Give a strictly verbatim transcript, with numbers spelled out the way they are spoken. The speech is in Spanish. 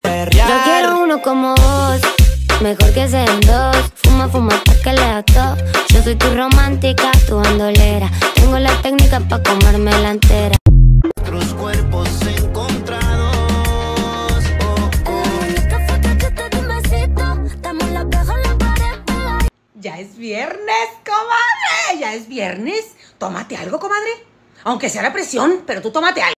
Yo quiero uno como vos, mejor que sean dos. Fuma, fuma pa' que le todo. Yo soy tu romántica, tu bandolera. Tengo la técnica pa' comérmela entera. Nuestros cuerpos encontrados. Oh, oh. Ya es viernes, comadre. Ya es viernes. Tómate algo, comadre. Aunque sea la presión, pero tú tómate algo.